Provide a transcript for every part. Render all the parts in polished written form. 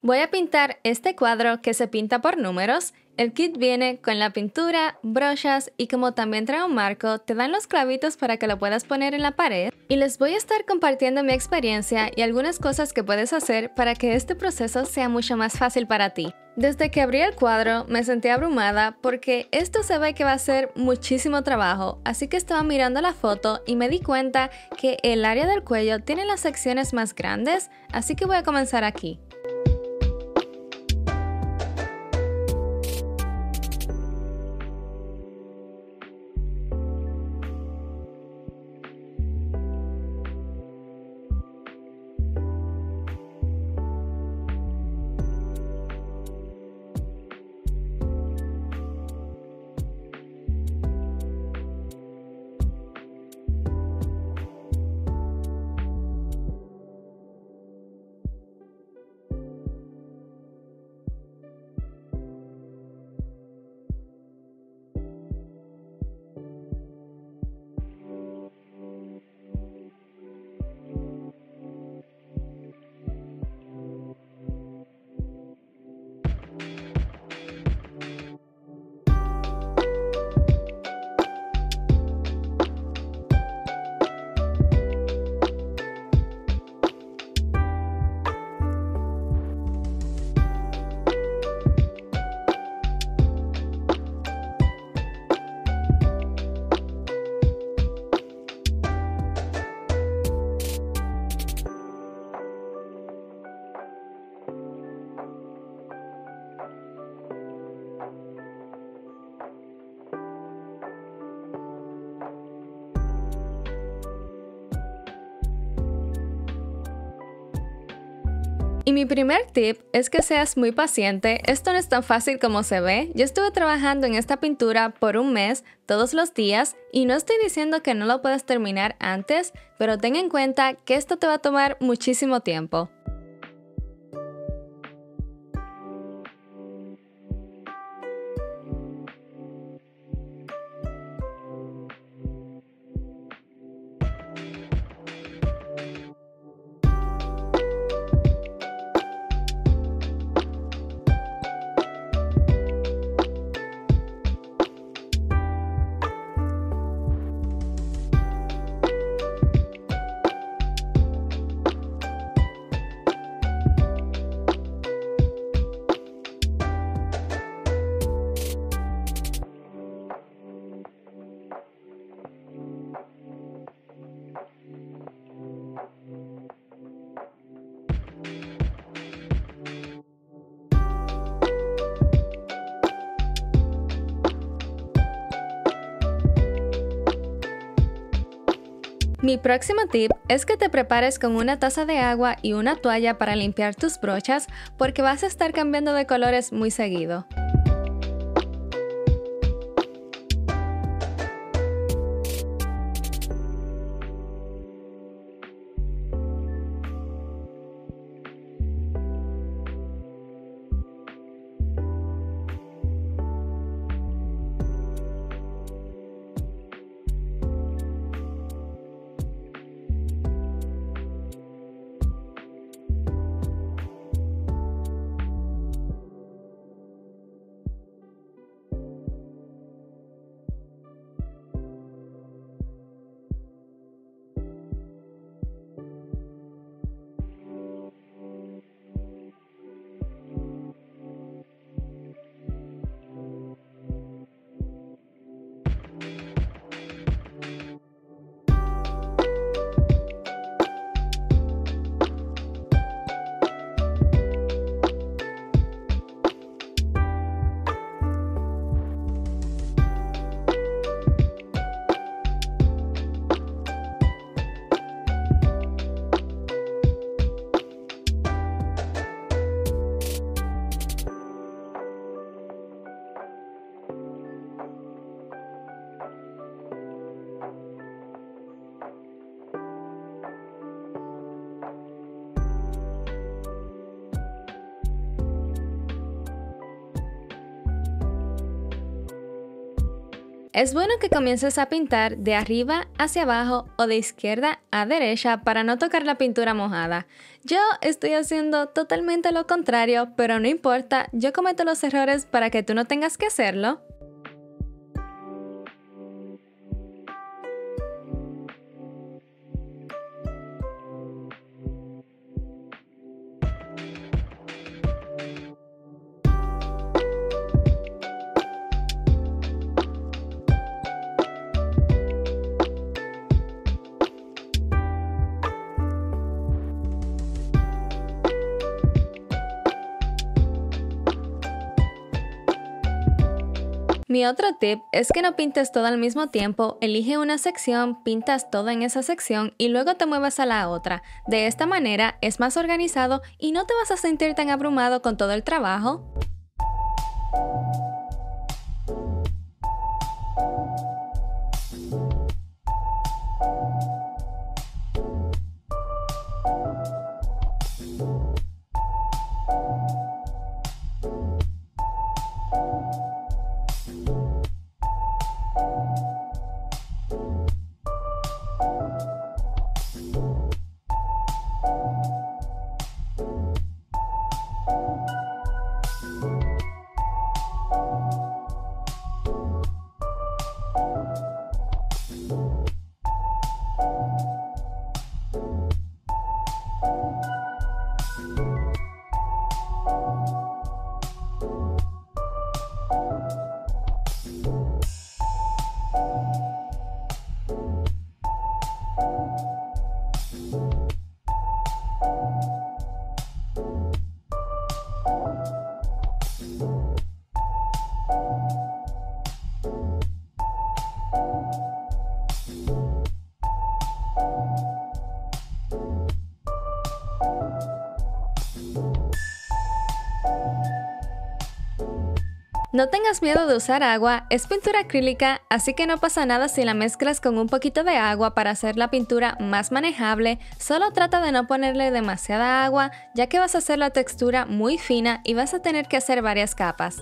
Voy a pintar este cuadro que se pinta por números. El kit viene con la pintura, brochas y como también trae un marco, te dan los clavitos para que lo puedas poner en la pared. Y les voy a estar compartiendo mi experiencia y algunas cosas que puedes hacer para que este proceso sea mucho más fácil para ti. Desde que abrí el cuadro me sentí abrumada porque esto se ve que va a ser muchísimo trabajo, así que estaba mirando la foto y me di cuenta que el área del cuello tiene las secciones más grandes, así que voy a comenzar aquí. Y mi primer tip es que seas muy paciente. Esto no es tan fácil como se ve. Yo estuve trabajando en esta pintura por un mes, todos los días, y no estoy diciendo que no lo puedas terminar antes, pero ten en cuenta que esto te va a tomar muchísimo tiempo. Mi próximo tip es que te prepares con una taza de agua y una toalla para limpiar tus brochas porque vas a estar cambiando de colores muy seguido. Es bueno que comiences a pintar de arriba hacia abajo o de izquierda a derecha para no tocar la pintura mojada. Yo estoy haciendo totalmente lo contrario, pero no importa, yo cometo los errores para que tú no tengas que hacerlo. Mi otro tip es que no pintes todo al mismo tiempo, elige una sección, pintas todo en esa sección y luego te muevas a la otra. De esta manera es más organizado y no te vas a sentir tan abrumado con todo el trabajo. No tengas miedo de usar agua, es pintura acrílica, así que no pasa nada si la mezclas con un poquito de agua para hacer la pintura más manejable. Solo trata de no ponerle demasiada agua, ya que vas a hacer la textura muy fina y vas a tener que hacer varias capas.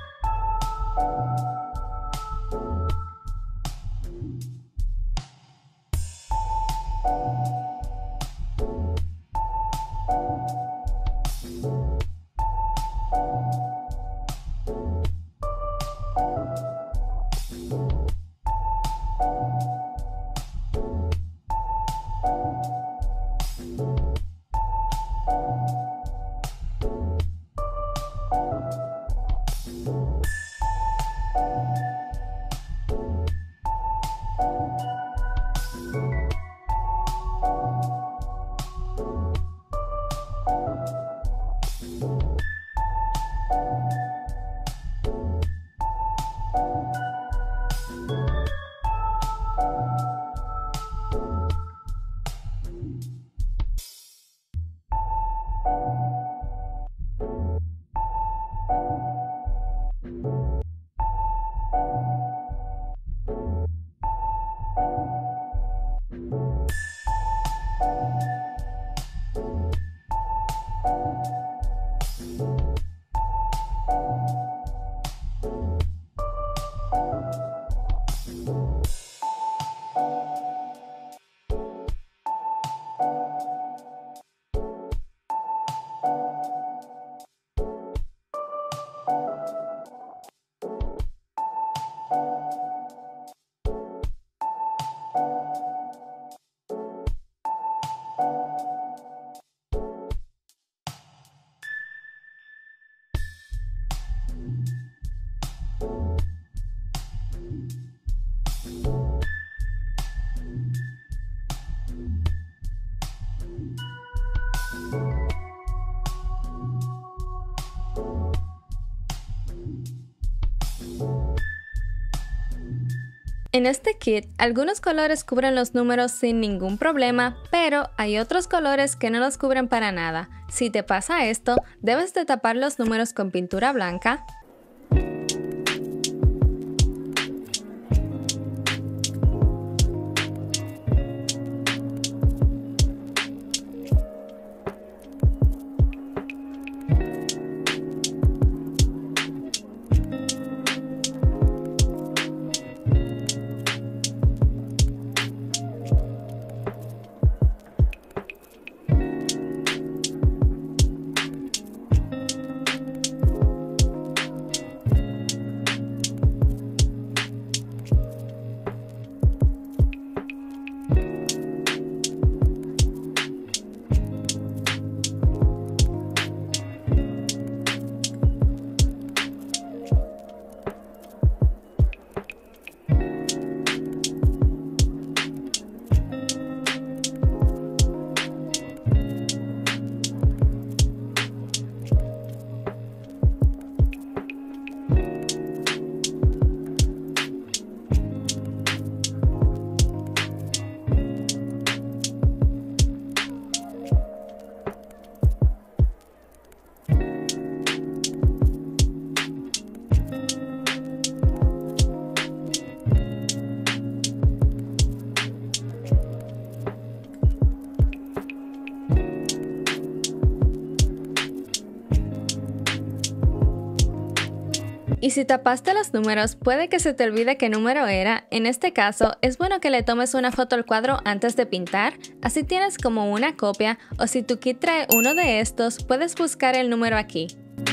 En este kit, algunos colores cubren los números sin ningún problema, pero hay otros colores que no los cubren para nada. Si te pasa esto, debes de tapar los números con pintura blanca. Y si tapaste los números, puede que se te olvide qué número era. En este caso, es bueno que le tomes una foto al cuadro antes de pintar, así tienes como una copia, o si tu kit trae uno de estos, puedes buscar el número aquí.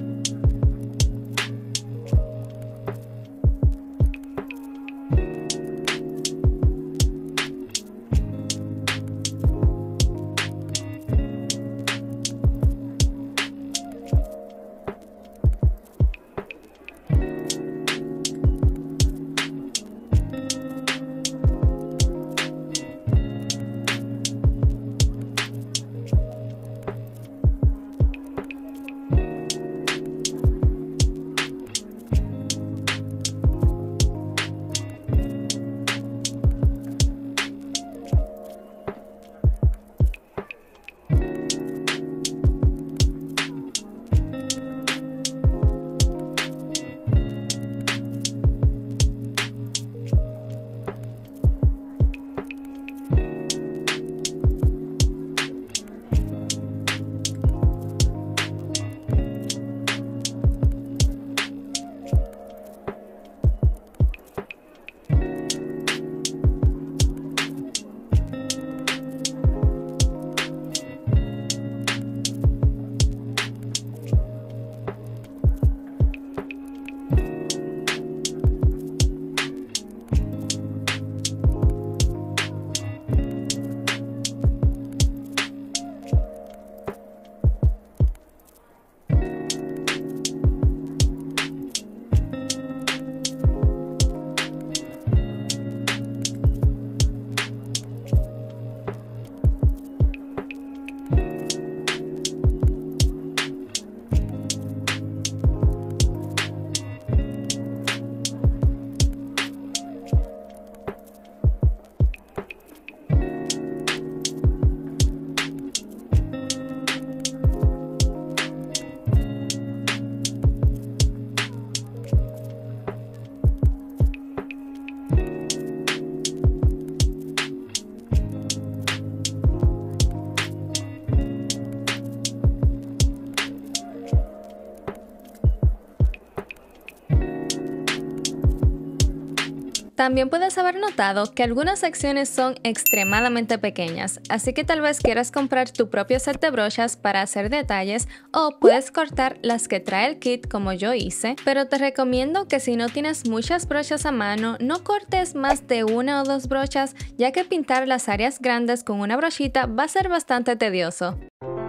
También puedes haber notado que algunas secciones son extremadamente pequeñas, así que tal vez quieras comprar tu propio set de brochas para hacer detalles o puedes cortar las que trae el kit como yo hice, pero te recomiendo que si no tienes muchas brochas a mano, no cortes más de una o dos brochas, ya que pintar las áreas grandes con una brochita va a ser bastante tedioso.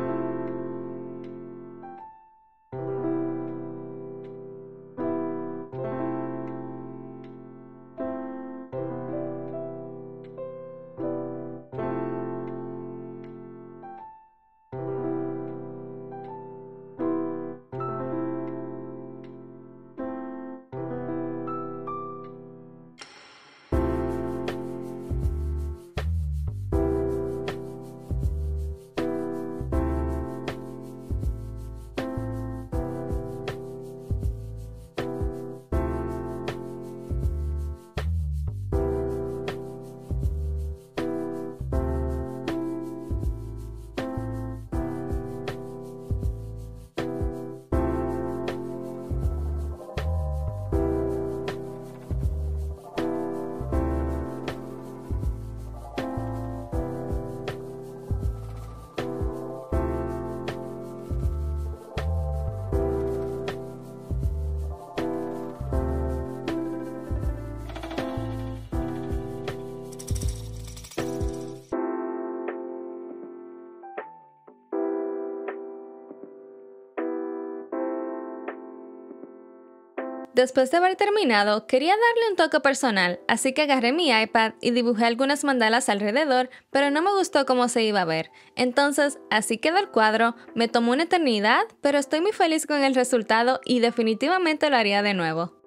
Después de haber terminado, quería darle un toque personal, así que agarré mi iPad y dibujé algunas mandalas alrededor, pero no me gustó cómo se iba a ver. Entonces, así quedó el cuadro, me tomó una eternidad, pero estoy muy feliz con el resultado y definitivamente lo haría de nuevo.